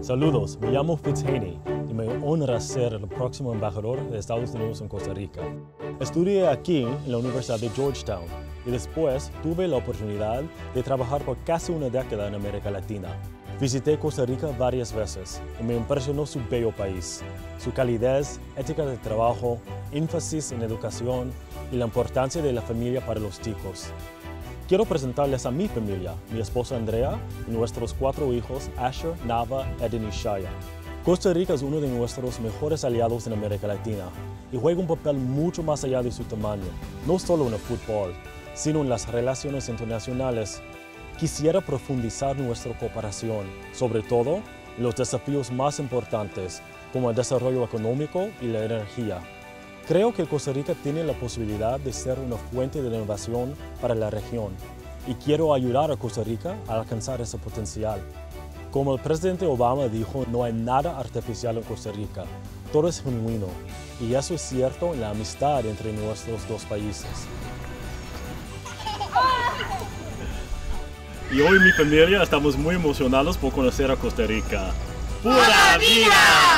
Saludos, me llamo Fitzhaney y me honra ser el próximo embajador de Estados Unidos en Costa Rica. Estudié aquí en la Universidad de Georgetown y después tuve la oportunidad de trabajar por casi una década en América Latina. Visité Costa Rica varias veces y me impresionó su bello país, su calidez, ética de trabajo, énfasis en educación y la importancia de la familia para los chicos. Quiero presentarles a mi familia, mi esposa Andrea y nuestros 4 hijos Asher, Nava, Eden y Shaya. Costa Rica es uno de nuestros mejores aliados en América Latina y juega un papel mucho más allá de su tamaño, no solo en el fútbol, sino en las relaciones internacionales. Quisiera profundizar nuestra cooperación, sobre todo en los desafíos más importantes, como el desarrollo económico y la energía. Creo que Costa Rica tiene la posibilidad de ser una fuente de innovación para la región y quiero ayudar a Costa Rica a alcanzar ese potencial. Como el presidente Obama dijo, no hay nada artificial en Costa Rica, todo es genuino y eso es cierto en la amistad entre nuestros dos países. Y hoy mi familia estamos muy emocionados por conocer a Costa Rica. ¡Pura vida!